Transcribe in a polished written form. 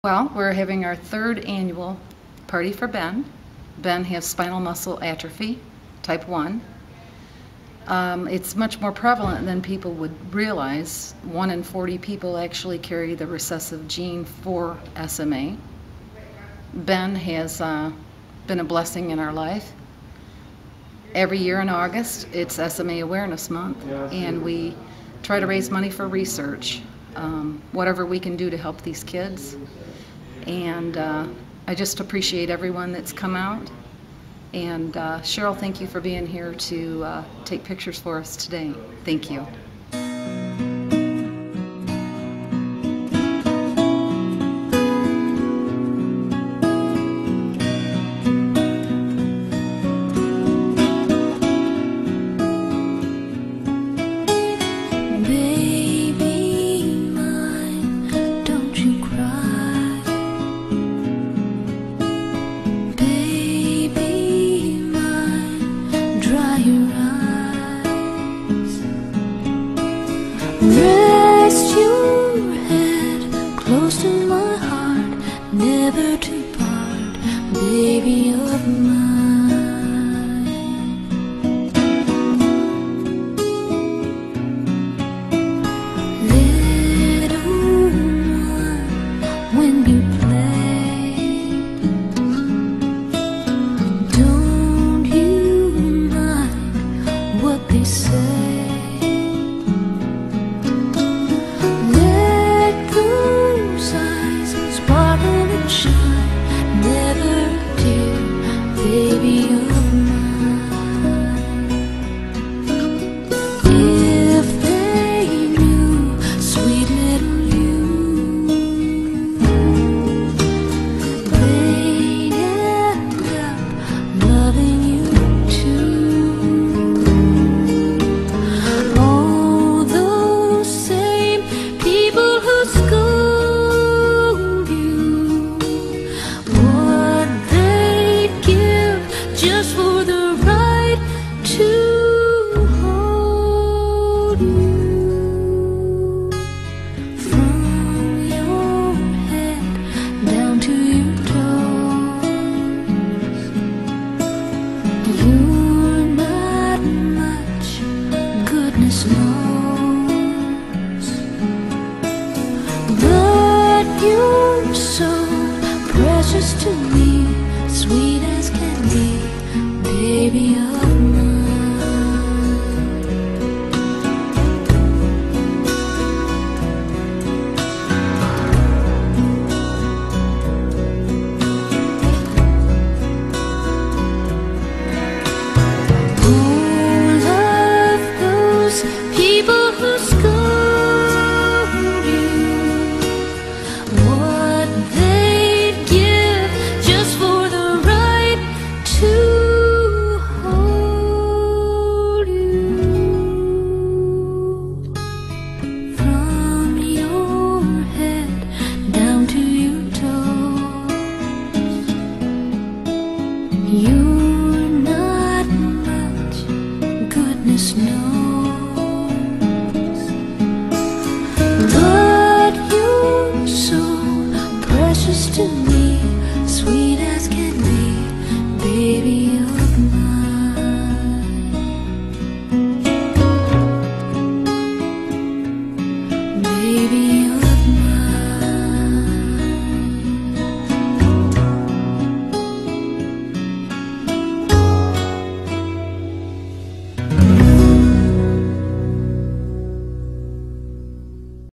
Well, we're having our third annual party for Ben. Ben has spinal muscle atrophy, type 1. It's much more prevalent than people would realize. 1 in 40 people actually carry the recessive gene for SMA. Ben has been a blessing in our life. Every year in August, it's SMA Awareness Month, and we try to raise money for research, whatever we can do to help these kids. And I just appreciate everyone that's come out. And Cheryl, thank you for being here to take pictures for us today. Thank you. Rest your head close to my heart, never to part, baby of mine. Little one, when you play, don't you mind what they say? Baby of mine. If they knew, sweet little you, they'd end up loving you too. All those same people who scold you, what they'd give just for the right to hold you. From your head down to your toes, you're not much, goodness knows, but you're so precious to me, sweet as can be, baby of mine. All of those people who scold you, what they'd give just for the right to hold you. From your head down to your toes, you're not much, goodness knows,